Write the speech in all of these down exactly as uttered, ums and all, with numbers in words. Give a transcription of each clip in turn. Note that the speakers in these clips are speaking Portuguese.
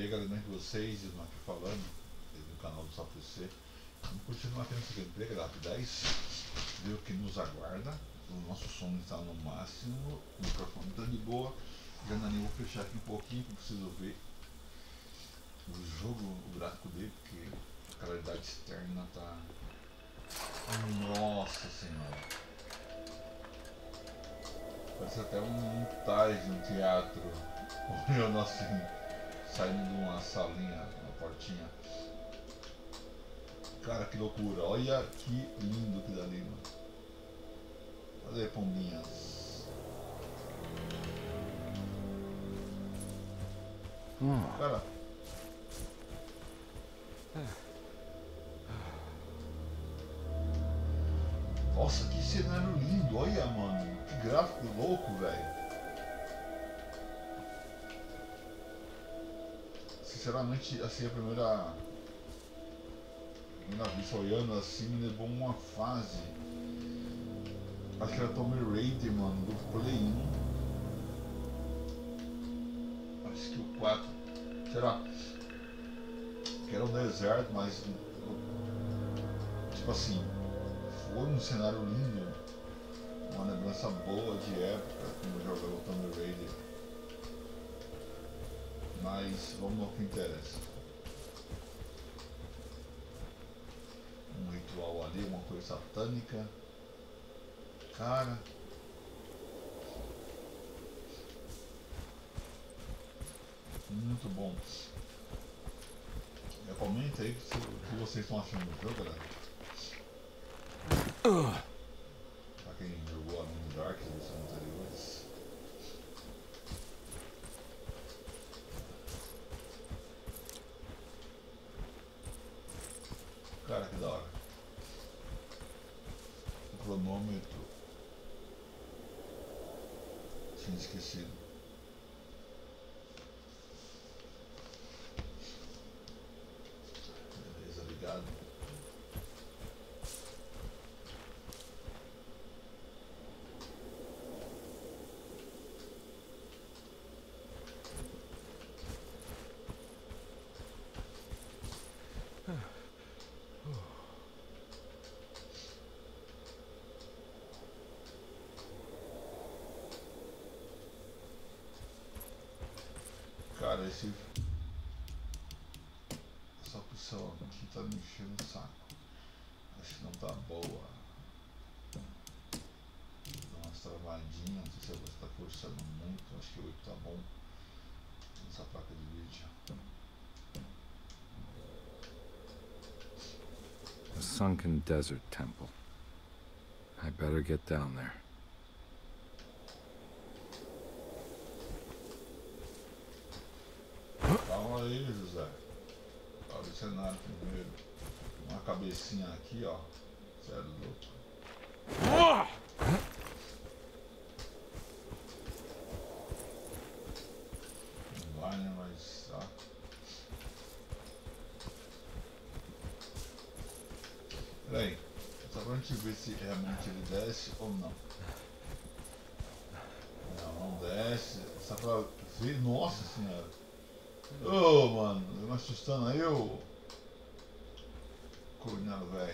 E aí galera, de vocês, eu aqui falando do canal do Só P C. Vamos continuar tendo essa gameplay, galera, dez. Ver o que nos aguarda. O nosso som está no máximo, o microfone está de boa. Já na linha, vou fechar aqui um pouquinho, que eu preciso ver o jogo, o gráfico dele, porque a claridade externa tá. Nossa senhora! Parece até um montagem de um teatro. Olha o nosso saindo de uma salinha, uma portinha. Cara, que loucura! Olha que lindo que dá ali, mano. Olha aí, pombinhas. Hum. Cara. Nossa, que cenário lindo! Olha, mano. Que gráfico louco, velho. Sinceramente, assim, a primeira, primeira vista olhando assim me levou uma fase. Acho que era Tomb Raider, mano, do Play um. Acho que o quatro. Será? Que era um deserto, mas tipo assim, foi um cenário lindo. Uma lembrança boa de época, como eu jogava o Tomb Raider. Mas vamos ao que interessa. Um ritual ali, uma coisa satânica. Cara. Muito bom. Já comenta aí o que vocês estão achando do jogo, galera. Pra quem jogou a Moon Dark, as versões anteriores. Cara, que da hora. O cronômetro. Tinha esquecido. Beleza, ligado. Cara, esse... essa opção aqui tá me enchendo o saco. Acho que não tá boa. Dá umas travadinhas, não sei se você tá forçando muito. Acho que o oito tá bom nessa placa de vídeo. A sunken desert temple. I better get down there. Calma aí, José. Olha o cenário primeiro. Uma cabecinha aqui, ó. Sério, louco. Não vai, né? Mas tá. Peraí. Só pra gente ver se realmente ele desce ou não. Não, não desce. Só pra ver. Nossa senhora. Ô, oh, mano. Me assustando aí, ô. Cornelo, velho.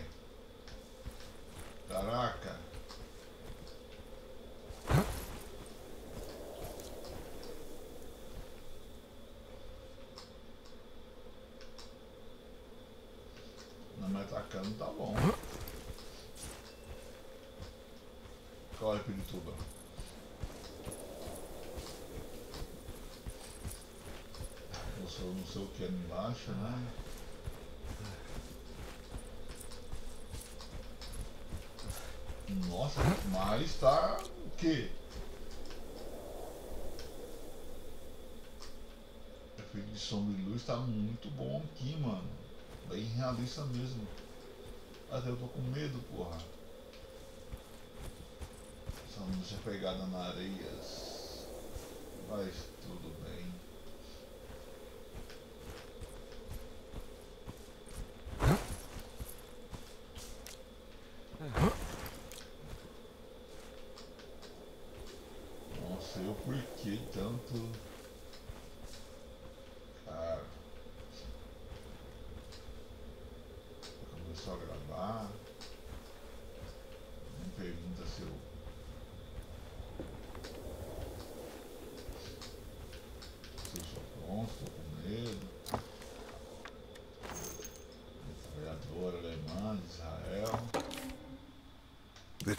Caraca. Não, mas atacando tá bom. Corre, Pirituba. Eu sou não sei o que ali embaixo, né? Nossa, mas tá o quê? O efeito de sombra e luz tá muito bom aqui, mano. Bem realista mesmo. Até eu tô com medo, porra. Só não deixa pegada na areia. Mas tudo bem. Não sei o porquê tanto. Cara.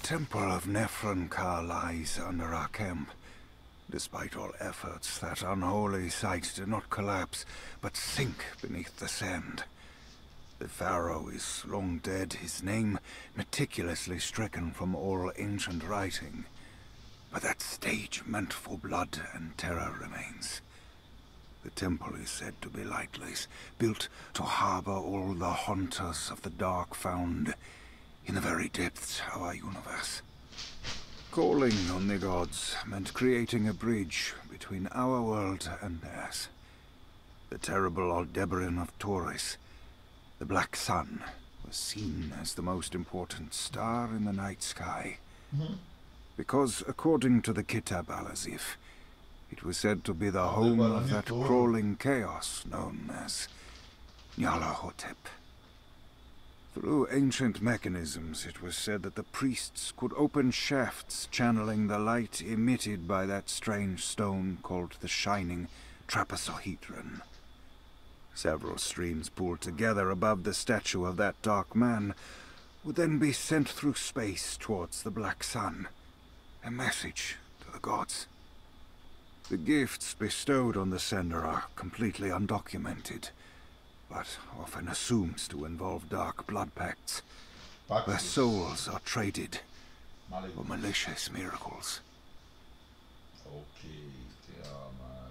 temple of Nephron-Ka lies under our camp. Despite all efforts, that unholy site did not collapse, but sink beneath the sand. The pharaoh is long dead, his name meticulously stricken from all ancient writing. But that stage meant for blood and terror remains. The temple is said to be lightless, built to harbor all the haunters of the dark found in the very depths of our universe. Calling on the gods meant creating a bridge between our world and theirs. The terrible Aldebaran of Taurus, the Black Sun, was seen as the most important star in the night sky. Mm-hmm. Because, according to the Kitab al-Azif, it was said to be the home of that crawling chaos known as Nyarlathotep. Through ancient mechanisms, it was said that the priests could open shafts channeling the light emitted by that strange stone called the Shining Trapezohedron. Several streams pooled together above the statue of that dark man would then be sent through space towards the Black Sun, a message to the gods. The gifts bestowed on the sender are completely undocumented, but often assumed to involve dark blood pacts, where souls are traded for malicious miracles. Ok, ó, mano.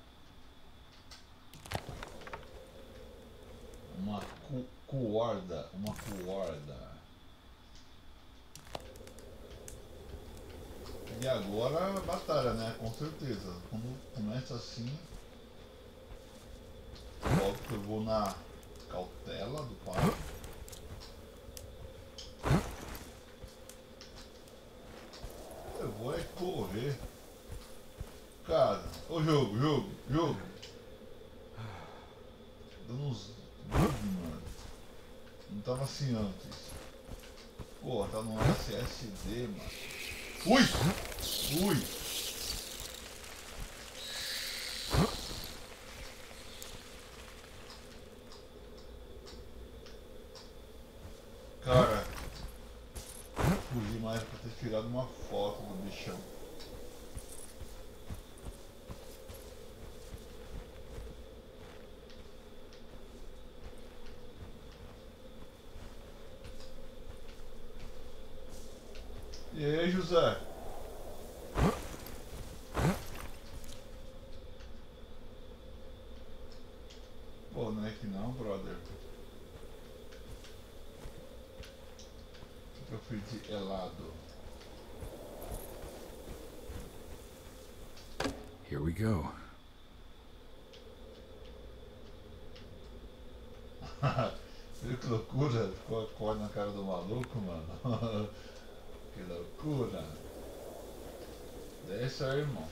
Uma cu cuorda, uma cuorda. E agora batalha, né? Com certeza. Quando começa assim, logo que eu vou na cautela do pai. Eu vou é correr. Cara, ô jogo, jogo, jogo. Dando uns bugs, mano. Não tava assim antes. Pô, tá no S S D, mano. Ui! Ui! Cara, fugi mais pra ter tirado uma foto do bichão. E aí, José? Pô, não é que não, brother. Eu fiz de helado. Here we go. Viu que loucura? Ficou a cor na cara do maluco, mano. Que loucura. Desce aí, irmão.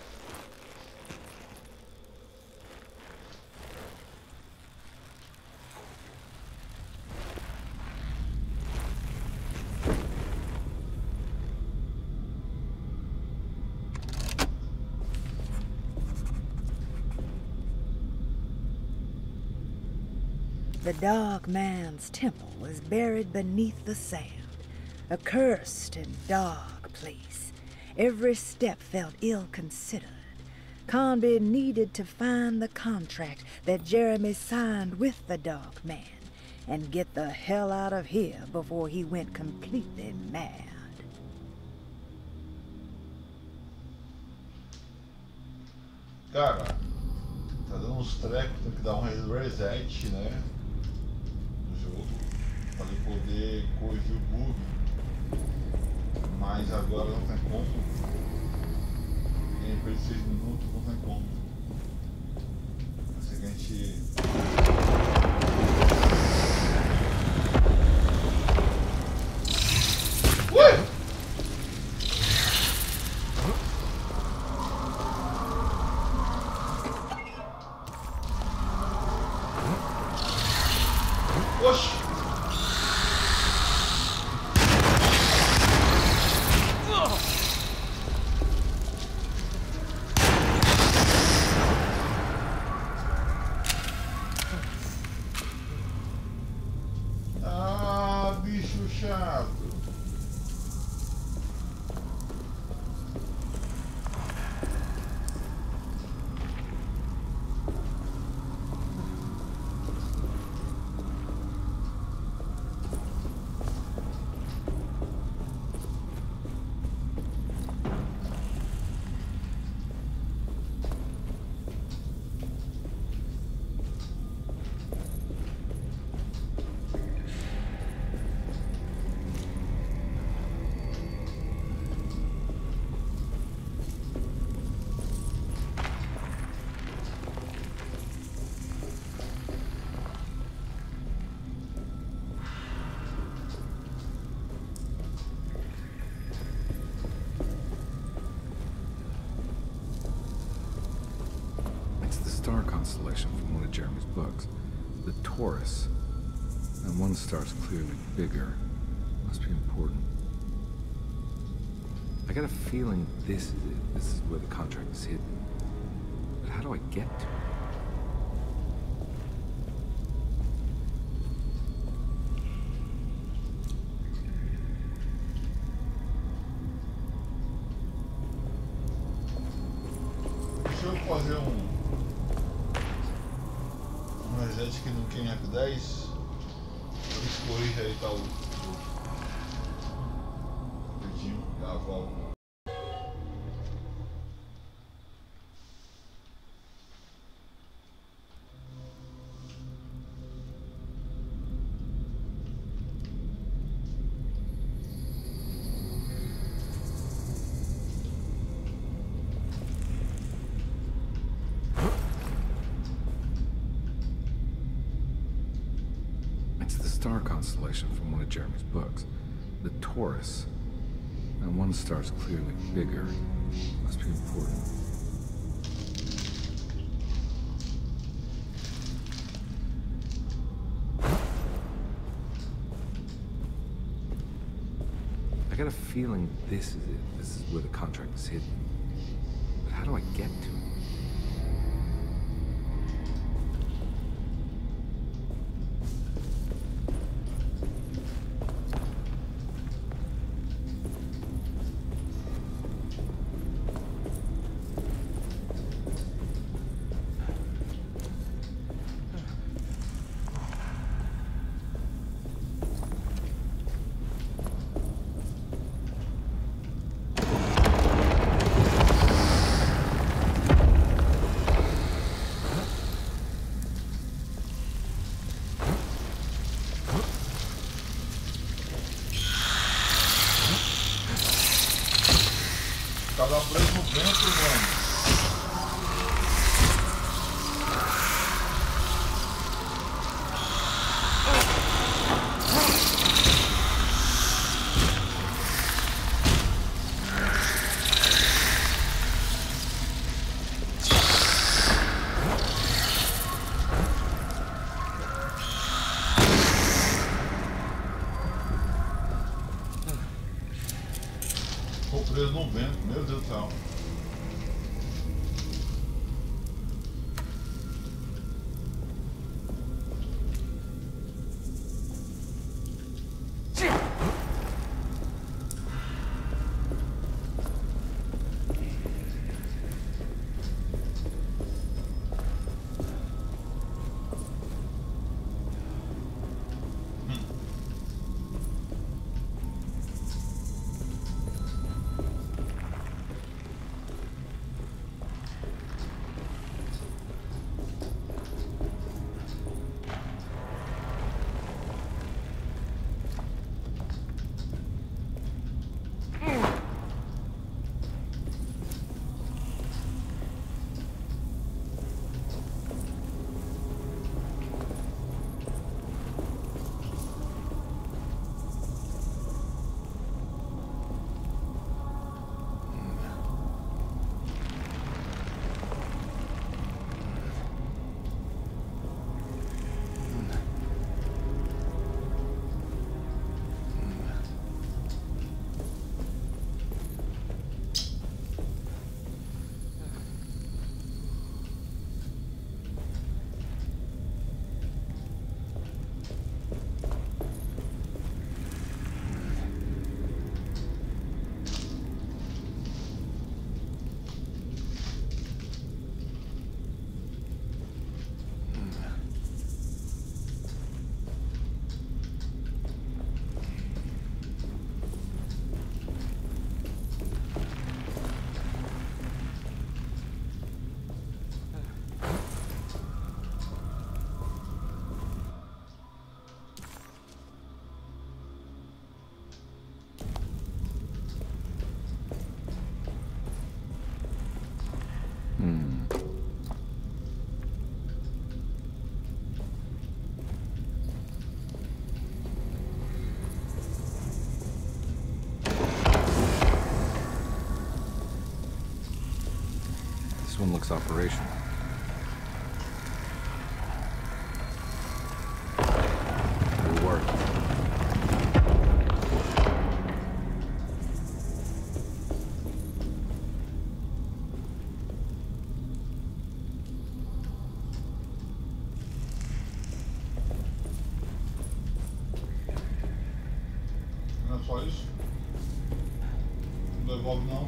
The Dark Man's temple was buried beneath the sand, a cursed and dark place. Every step felt ill-considered. Conby needed to find the contract that Jeremy signed with the Dark Man and get the hell out of here before he went completely mad. Cara, tá dando uns trecos, tem que dar um reset, né? Jogo para ele poder corrigir o bug, mas agora não tem como. Em depois de seis minutos não tem como. Assim que a gente. Ui! Oxi! Ah, bicho chato! star constellation from one of Jeremy's books. The Taurus. And one star's clearly bigger. Must be important. I got a feeling this is it. This is where the contract is hidden. But how do I get to it? Deixa eu fazer um um reset aqui no Ken F dez. Eles corrigem aí, tá o pertinho, já volto. Star constellation from one of Jeremy's books. The Taurus. And one star's clearly bigger. Must be important. I got a feeling this is it. This is where the contract is hidden. But how do I get to it? Tava preso no vento, mano. Tô preso no vento, meu Deus do céu. This one looks operational. só isso. Não devolve não.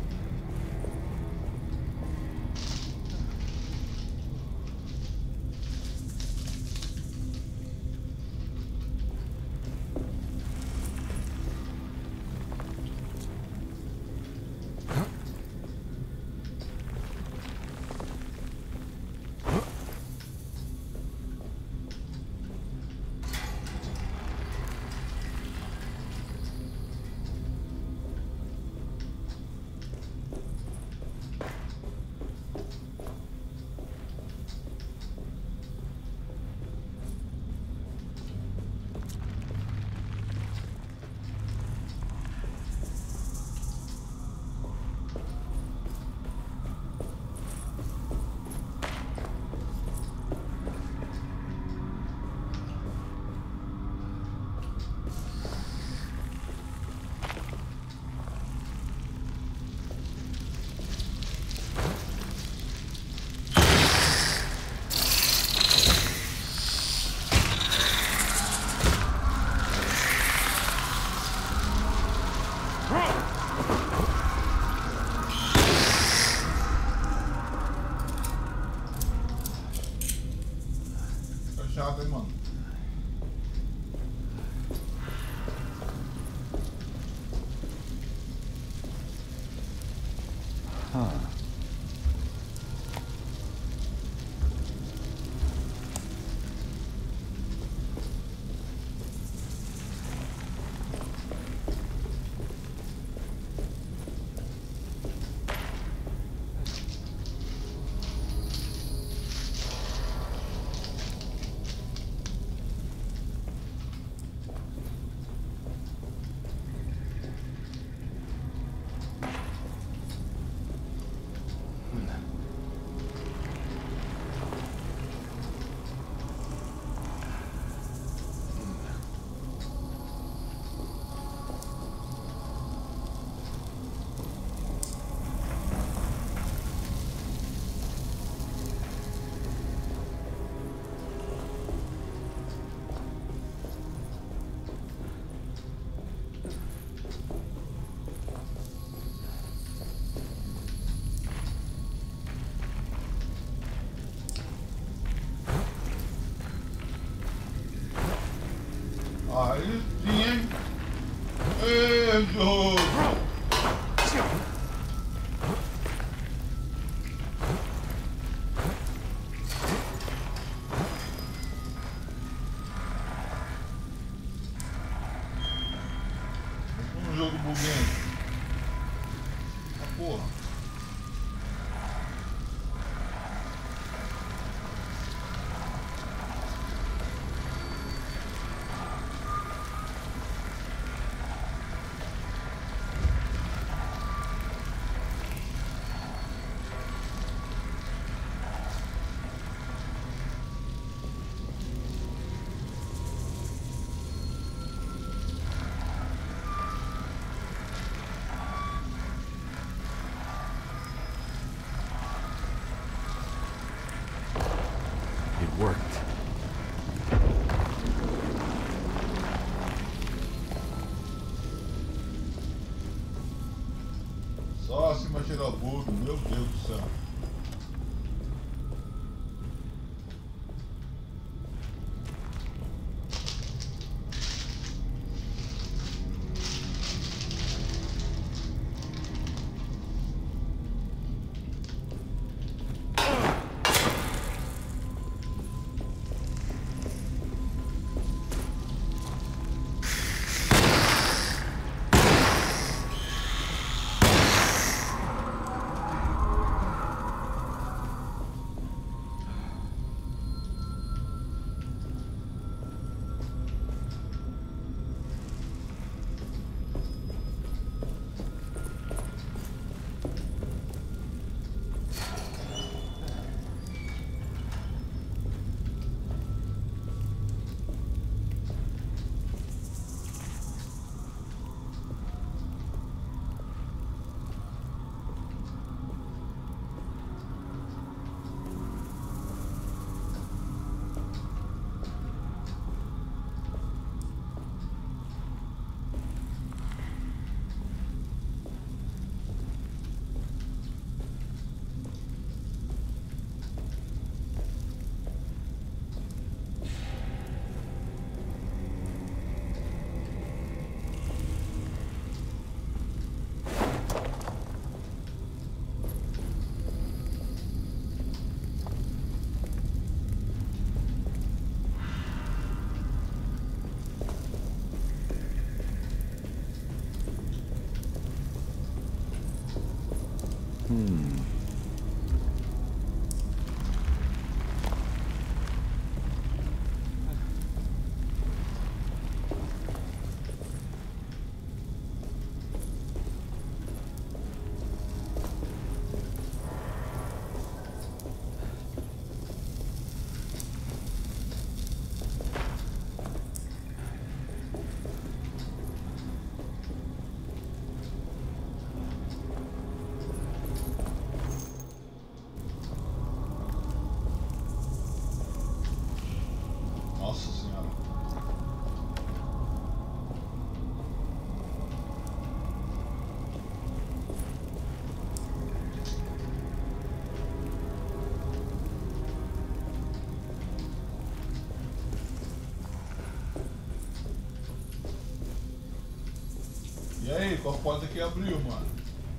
Chato, hein, mano? Huh. Aí sim, hein? Ei, jogo! Um jogo buguento. Ah, porra. It worked. Só acima tirar burro, meu Deus do céu. qual porta que abriu, mano?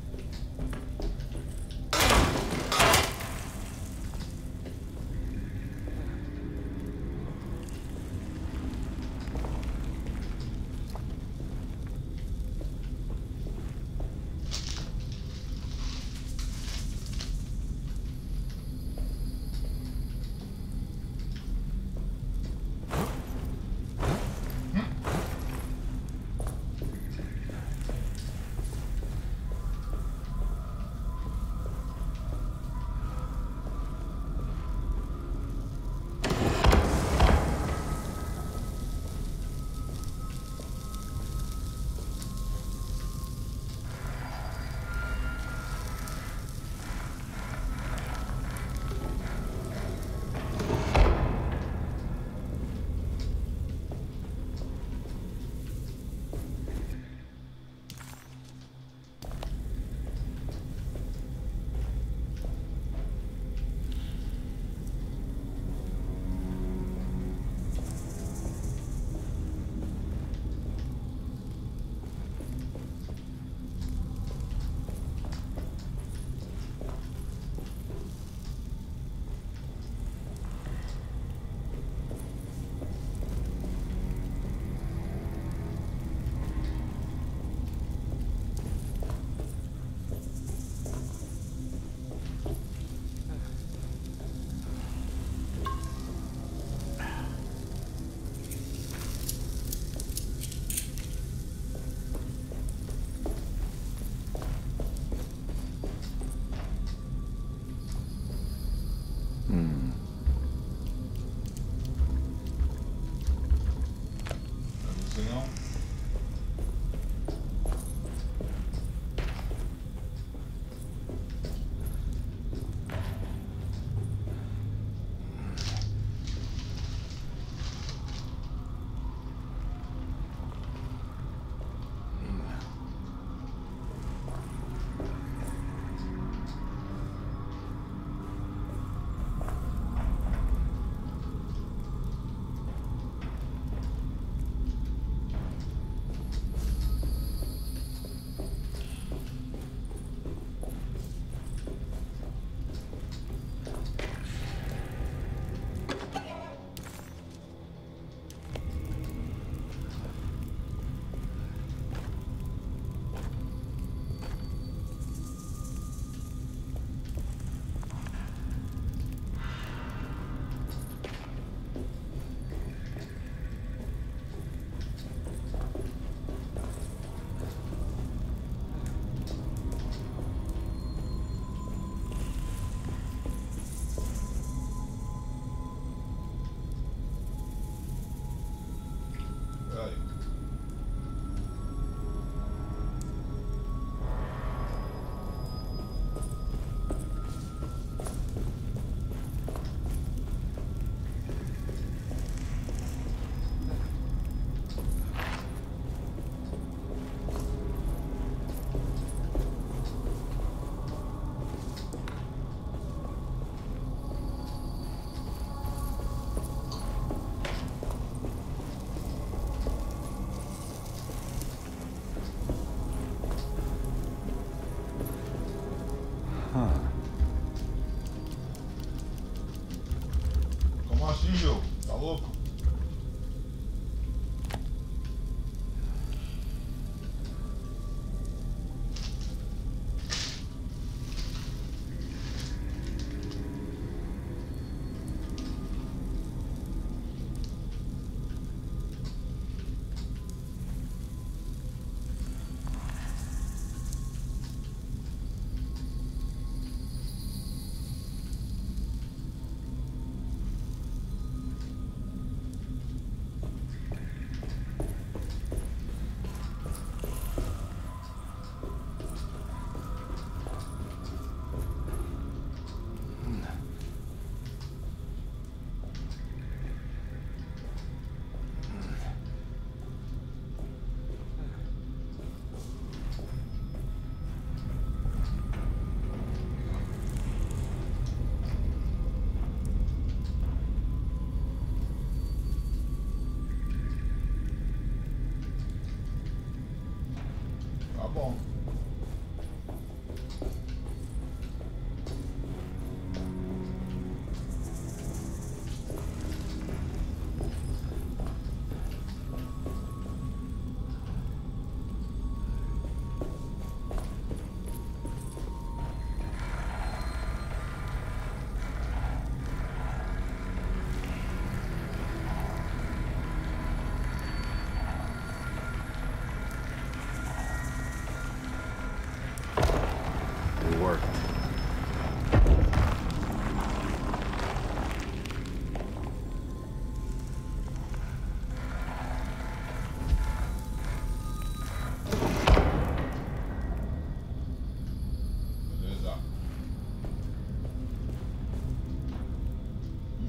Como assim, jogo? Tá louco?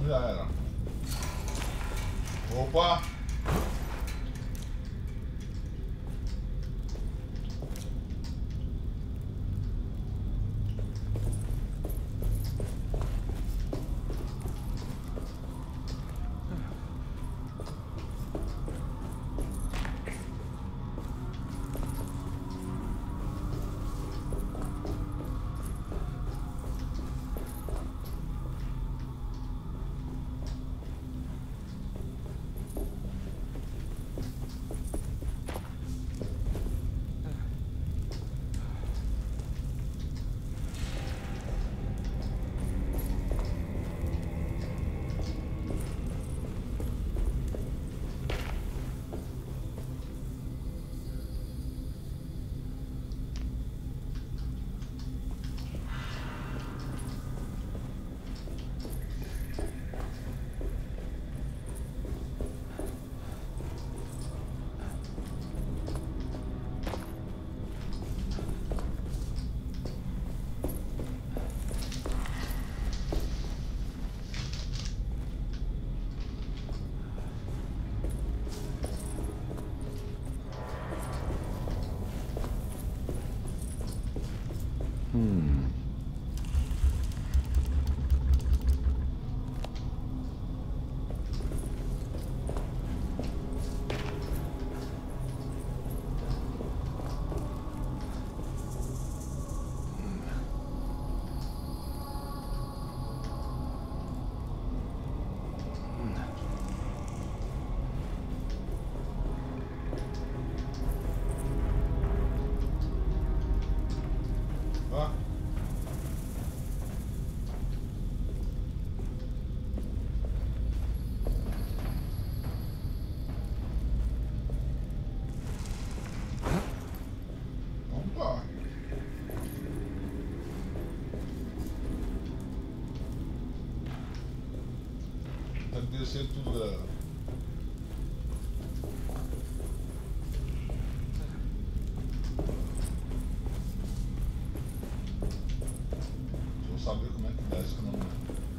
já era. Opa! Hmm. Ó. Vamos lá. Tá descendo tudo da. Vou saber como é que desce que eu não.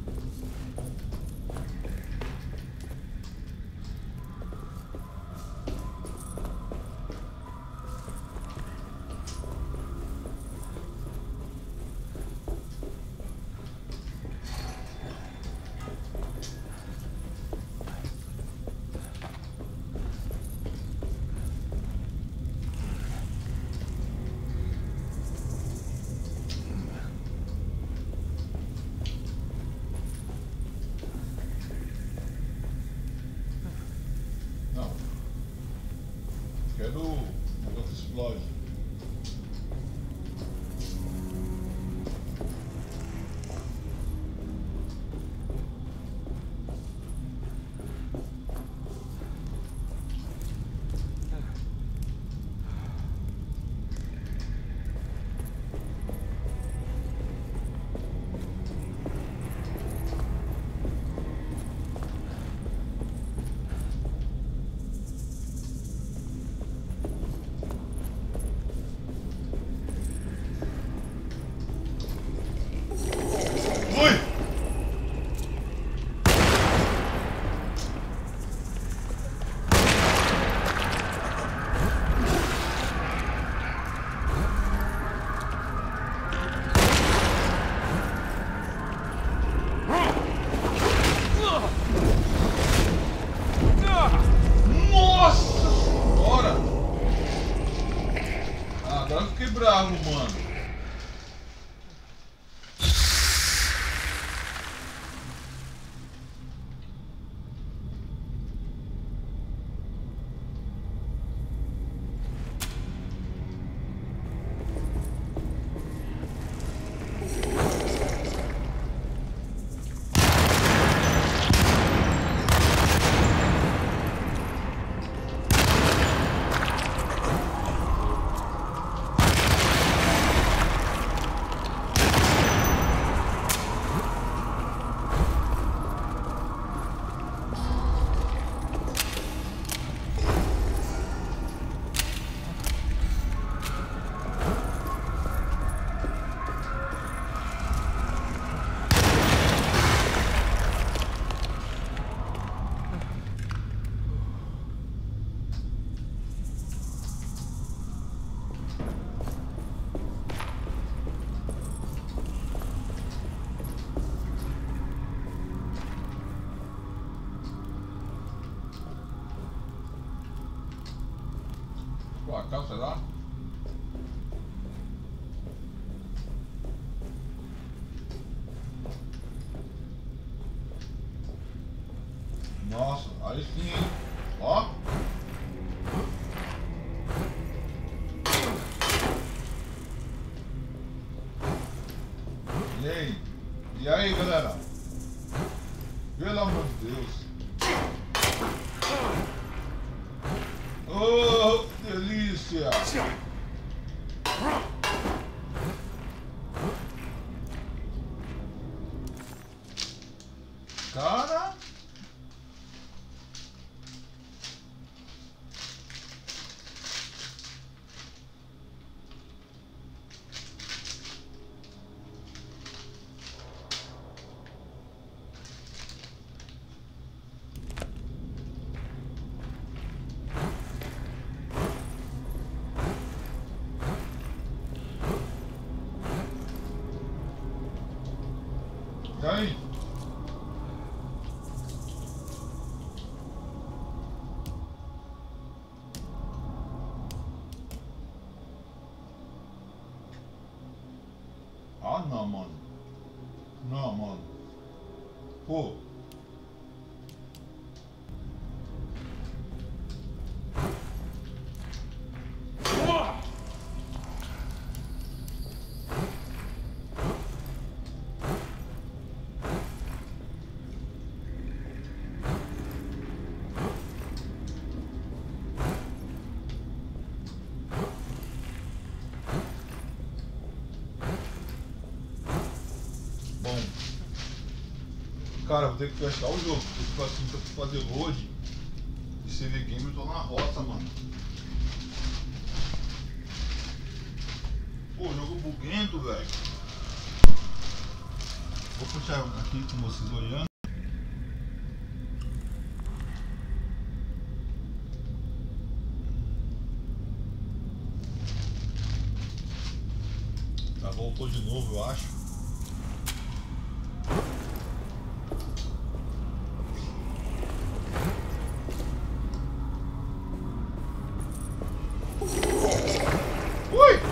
Não. Quero o negócio que explode. Ui! Nossa senhora! Ah, agora eu fiquei bravo, mano. Pra cá, será? Nossa, aí sim, hein? Ó. E aí? E aí, galera? Pelo amor de Deus. Oh, delícia! Cara! E aí? Ah, não, mano. Não, mano. Pô. Bom. Cara, vou ter que fechar o jogo. Porque assim, pra fazer load de C V Game eu tô na roça, mano. Pô, jogo buguento, velho. Vou puxar aqui com vocês olhando. Tá, voltou de novo, eu acho. Ui!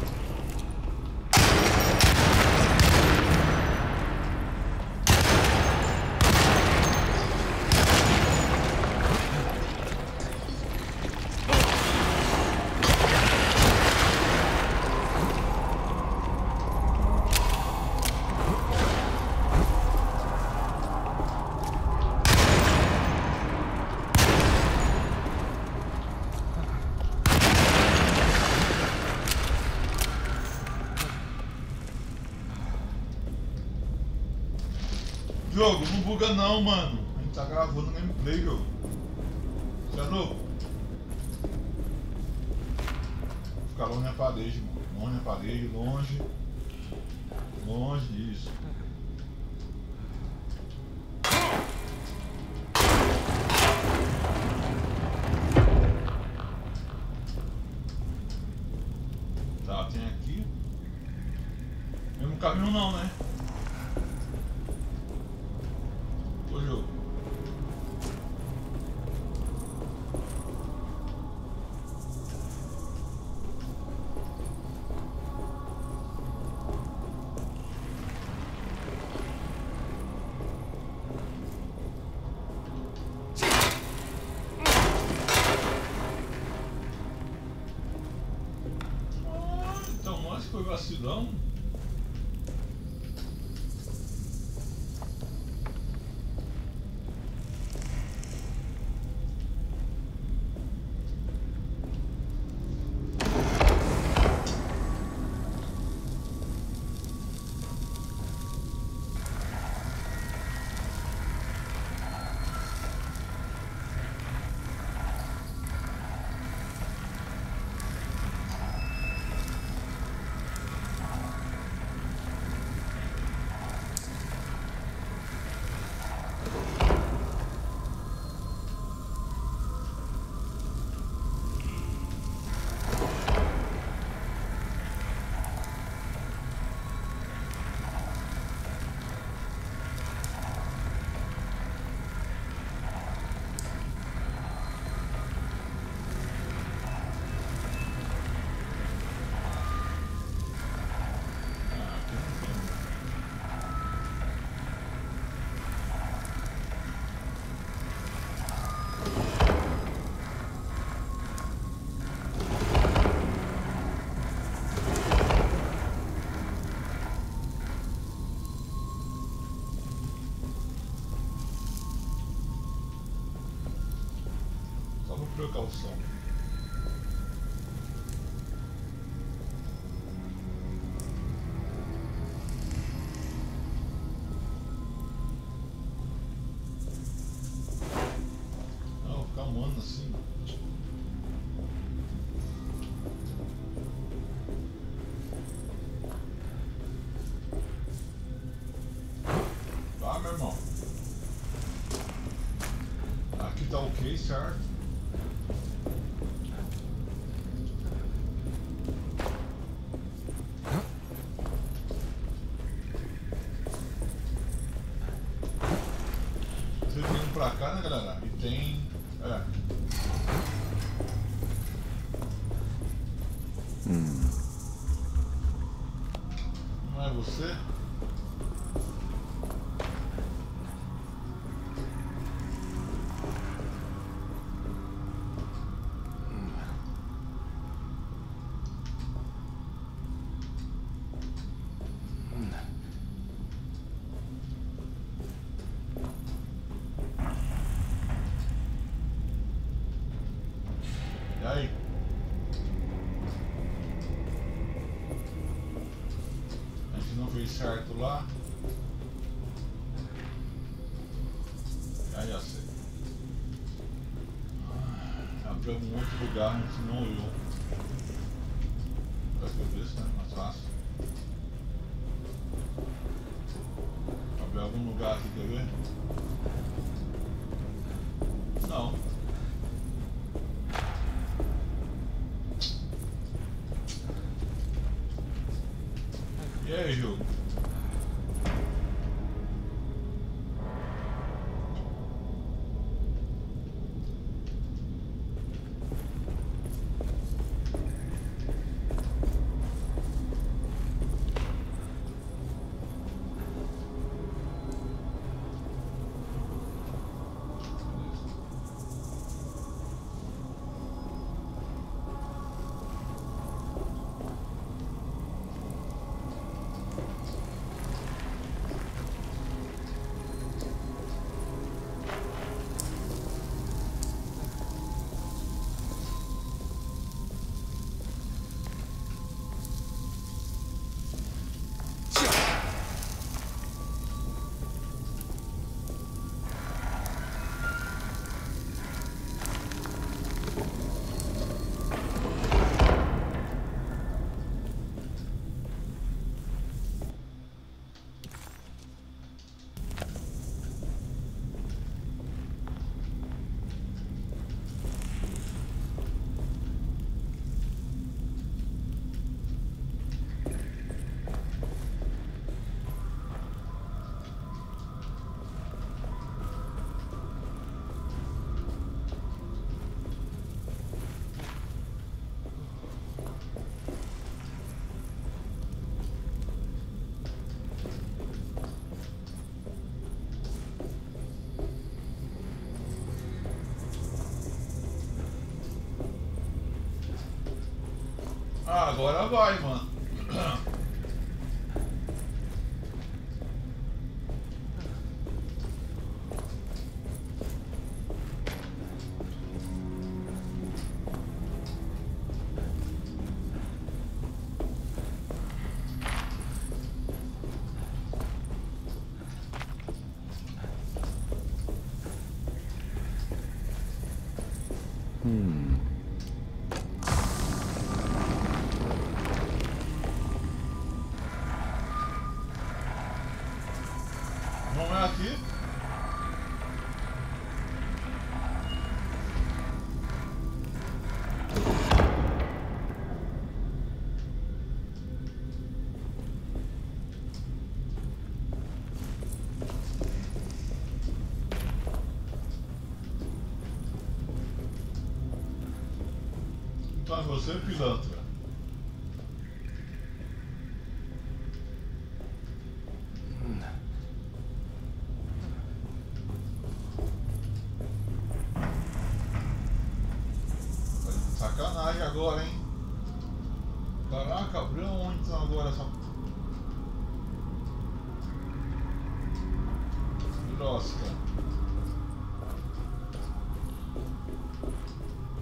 Jogo, não buga não, mano. A gente tá gravando gameplay, jogo. Você é louco? Vou ficar longe da parede, mano. Longe da parede, longe. Longe disso. Tá, tem aqui. Mesmo caminho não, né? Ô jogo. Precaução. Não, ficar um ano assim. Tá, meu irmão. Aqui tá ok, certo? Pra cá, né, galera? E tem... É. Hmm. Não é você? E aí? A gente não fez certo lá. Aí já sei. Abriu algum outro lugar, a gente não olhou. Parece que eu disse, né? Mais fácil. Abriu algum lugar aqui, quer ver? Não. E aí, jogo? Ah, agora vai, mano. Hmm. Não é aqui? Então é você, pilantra. Sacanagem agora, hein? Caraca, abriu onde então agora essa... Pirosca.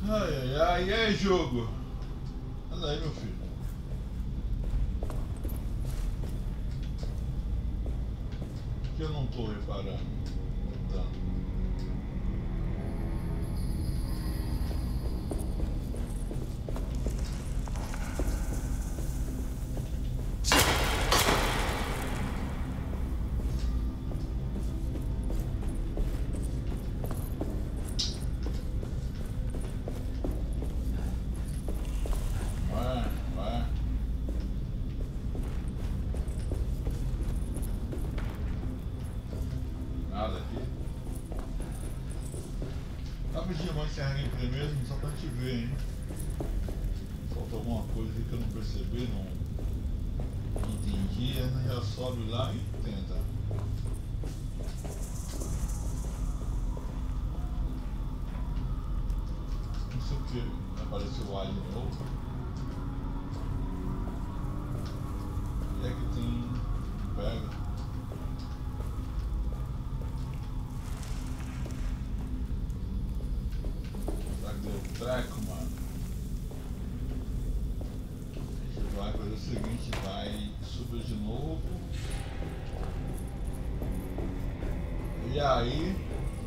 Ai, ai, ai, e aí, jogo? Anda aí, meu filho. Que eu não tô reparando. Tá. Vai, vai. Nada aqui. Rapidinho, vamos encerrar a gameplay mesmo, só pra gente ver, hein? Falta alguma coisa aqui que eu não percebi, não, não entendi, né? Já sobe lá e tenta. Não sei o que, apareceu o A de novo. E é que tem. Pega. Deu treco, mano. A gente vai fazer o seguinte, vai subir de novo. E aí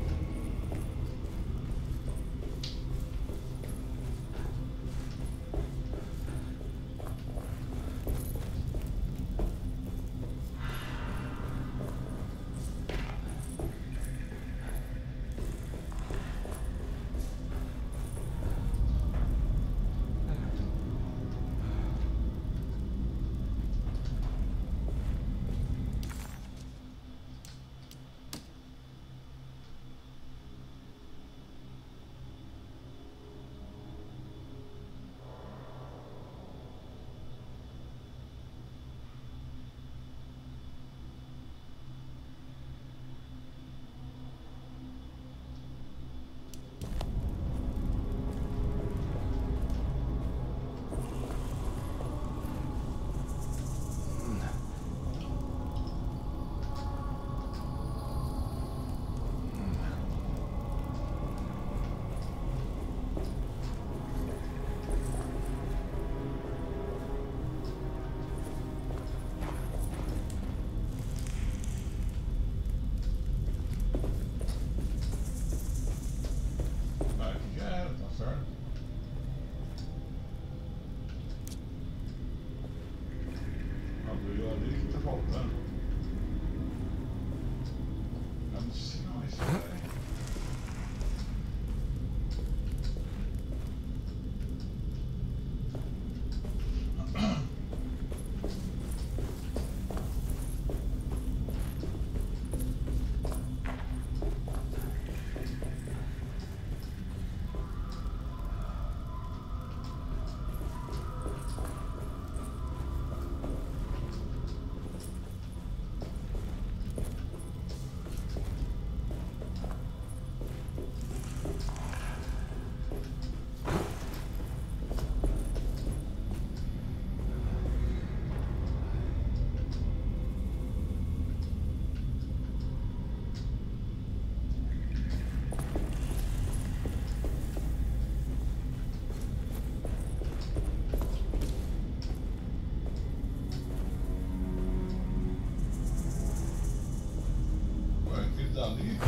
ali.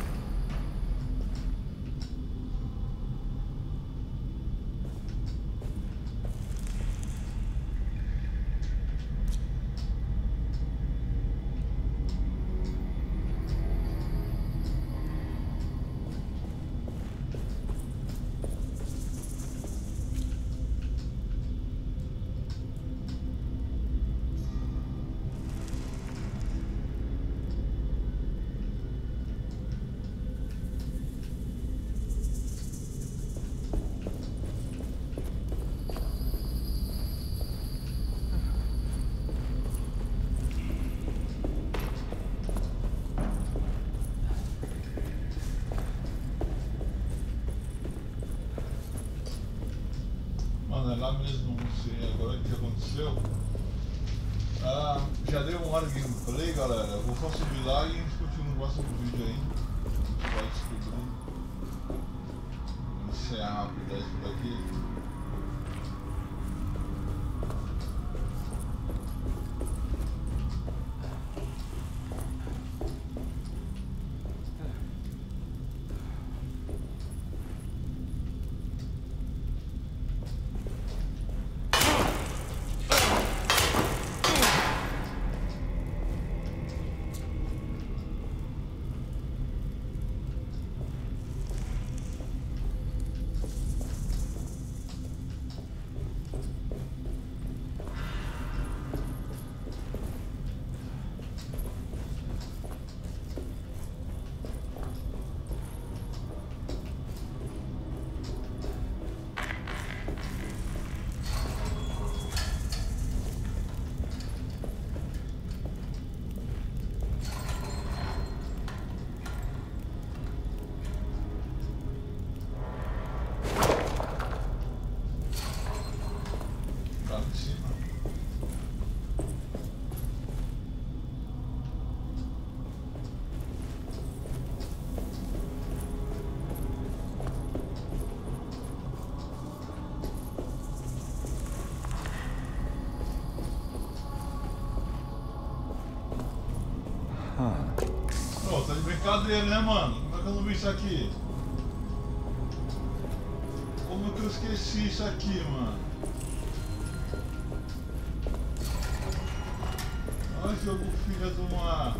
Mano, é lá mesmo, não sei agora o que aconteceu. Ah, já deu uma hora de gameplay, galera. Eu vou só subir lá e a gente continua no próximo vídeo aí. A gente vai descobrir. encerrar rápido isso daqui. Pô, tá de brincadeira, né, mano? Como é que eu não vi isso aqui? Como é que eu esqueci isso aqui, mano? Olha esse jogo filha de uma...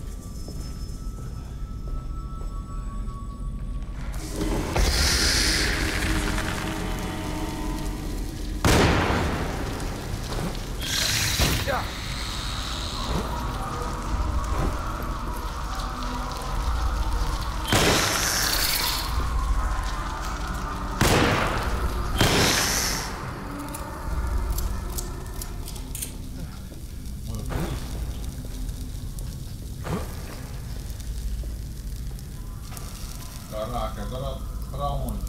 Caraca, agora pra onde?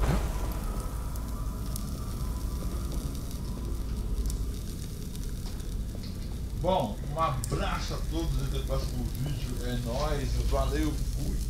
Bom, um abraço a todos, até o próximo vídeo, é nóis, valeu, fui!